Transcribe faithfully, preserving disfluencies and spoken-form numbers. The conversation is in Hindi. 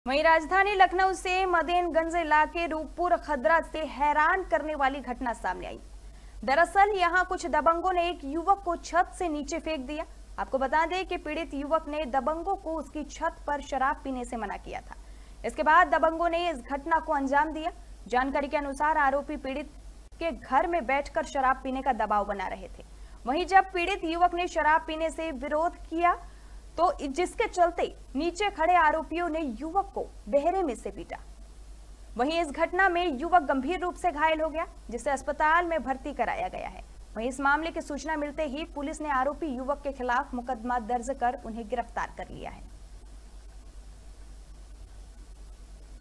वहीं राजधानी लखनऊ से मदीनगंज इलाके रूपपुर खदरा से हैरान करने वाली घटना सामने आई। दरअसल यहां कुछ दबंगों ने एक युवक को छत से नीचे फेंक दिया। आपको बता दें कि पीड़ित युवक ने दबंगों को उसकी छत पर शराब पीने से मना किया था। इसके बाद दबंगों ने इस घटना को अंजाम दिया। जानकारी के अनुसार आरोपी पीड़ित के घर में बैठकर शराब पीने का दबाव बना रहे थे। वहीं जब पीड़ित युवक ने शराब पीने से विरोध किया तो जिसके चलते नीचे खड़े आरोपियों ने युवक को बहरे में से पीटा। वहीं इस घटना में युवक गंभीर रूप से घायल हो गया, जिसे अस्पताल में भर्ती कराया गया है। वहीं इस मामले की सूचना मिलते ही पुलिस ने आरोपी युवक के खिलाफ मुकदमा दर्ज कर उन्हें गिरफ्तार कर लिया है।